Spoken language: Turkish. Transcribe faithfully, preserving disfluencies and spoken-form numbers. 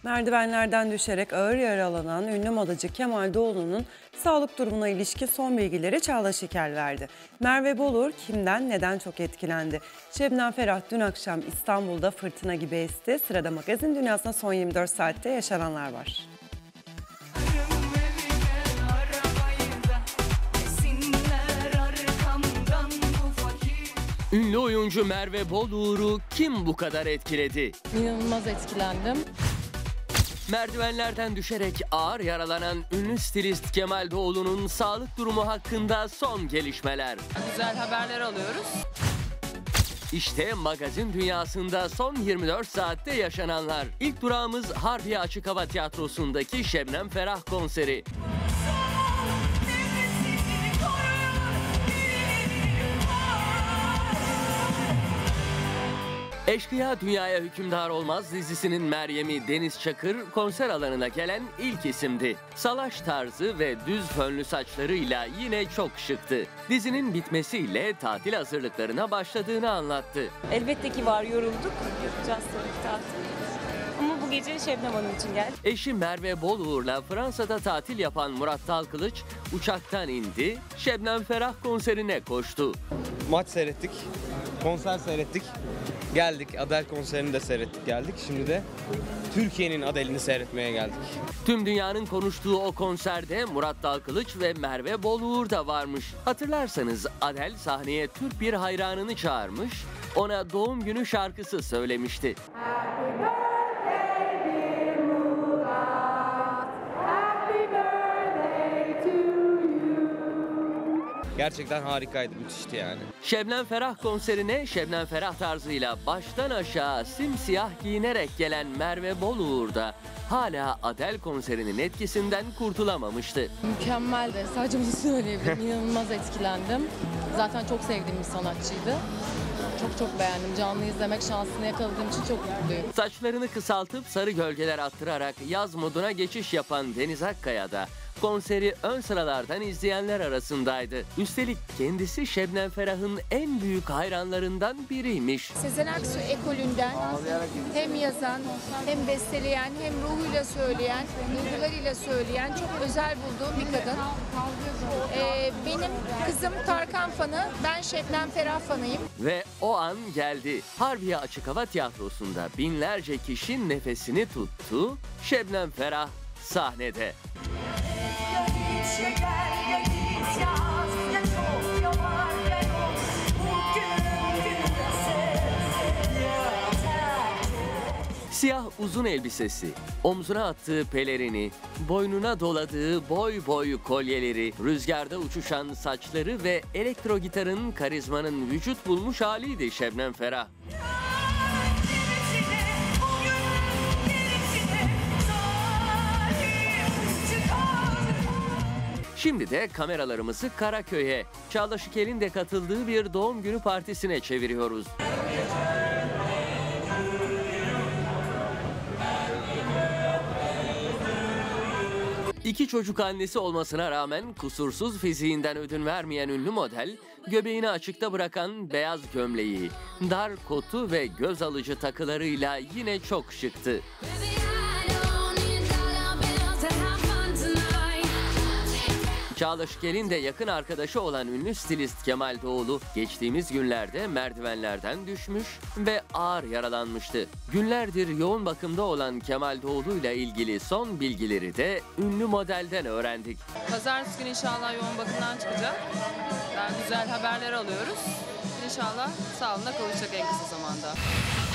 Merdivenlerden düşerek ağır yaralanan ünlü modacı Kemal Doğulu'nun sağlık durumuna ilişkin son bilgileri Çağla Şikel verdi. Merve Bolur kimden neden çok etkilendi? Şebnem Ferah dün akşam İstanbul'da fırtına gibi esti. Sırada magazin dünyasında son yirmi dört saatte yaşananlar var. Ünlü oyuncu Merve Boluğur'u kim bu kadar etkiledi? İnanılmaz etkilendim. Merdivenlerden düşerek ağır yaralanan ünlü stilist Kemal Doğulu'nun sağlık durumu hakkında son gelişmeler. Güzel haberler alıyoruz. İşte magazin dünyasında son yirmi dört saatte yaşananlar. İlk durağımız Harbiye Açık Hava Tiyatrosu'ndaki Şebnem Ferah konseri. Eşkıya Dünyaya Hükümdar Olmaz dizisinin Meryem'i Deniz Çakır konser alanına gelen ilk isimdi. Salaş tarzı ve düz fönlü saçlarıyla yine çok şıktı. Dizinin bitmesiyle tatil hazırlıklarına başladığını anlattı. Elbette ki var, yorulduk. Yapacağız tabii ki tatil. Ama bu gece Şebnem Hanım için geldi. Eşi Merve Boluğur'la Fransa'da tatil yapan Murat Dalkılıç uçaktan indi, Şebnem Ferah konserine koştu. Maç seyrettik, konser seyrettik. Geldik, Adele konserini de seyrettik geldik. Şimdi de Türkiye'nin Adele'ini seyretmeye geldik. Tüm dünyanın konuştuğu o konserde Murat Dalkılıç ve Merve Boluğur da varmış. Hatırlarsanız Adele sahneye Türk bir hayranını çağırmış, ona doğum günü şarkısı söylemişti. Gerçekten harikaydı, müthişti yani. Şebnem Ferah konserine Şebnem Ferah tarzıyla baştan aşağı simsiyah giyinerek gelen Merve Boluğur da hala Adele konserinin etkisinden kurtulamamıştı. Mükemmeldi. Sadece bunu söyleyebilirim. İnanılmaz etkilendim. Zaten çok sevdiğim bir sanatçıydı. Çok çok beğendim. Canlı izlemek şansını yakaladığım için çok mutluyum. Saçlarını kısaltıp sarı gölgeler attırarak yaz moduna geçiş yapan Deniz Akkaya da konseri ön sıralardan izleyenler arasındaydı. Üstelik kendisi Şebnem Ferah'ın en büyük hayranlarından biriymiş. Sezen Aksu ekolünden hem yazan, hem besteleyen, hem ruhuyla söyleyen, duygularıyla söyleyen çok özel bulduğum bir kadın. Ee, benim kızım Tarkan fanı, ben Şebnem Ferah fanıyım. Ve o an geldi. Harbiye Açık Hava Tiyatrosu'nda binlerce kişi nefesini tuttu. Şebnem Ferah sahnede. Siyah uzun elbisesi, omzuna attığı pelerini, boynuna doladığı boy boy kolyeleri, rüzgarda uçuşan saçları ve elektro gitarın karizmanın vücut bulmuş haliydi Şebnem Ferah. Şimdi de kameralarımızı Karaköy'e, Çağla Şikel'in de katıldığı bir doğum günü partisine çeviriyoruz. İki çocuk annesi olmasına rağmen kusursuz fiziğinden ödün vermeyen ünlü model, göbeğini açıkta bırakan beyaz gömleği, dar kotu ve göz alıcı takılarıyla yine çok şıktı. Çağla Şikel'in de yakın arkadaşı olan ünlü stilist Kemal Doğulu geçtiğimiz günlerde merdivenlerden düşmüş ve ağır yaralanmıştı. Günlerdir yoğun bakımda olan Kemal Doğulu ile ilgili son bilgileri de ünlü modelden öğrendik. Pazartesi günü inşallah yoğun bakımdan çıkacak. Yani güzel haberler alıyoruz. İnşallah sağlığına kavuşacak en kısa zamanda.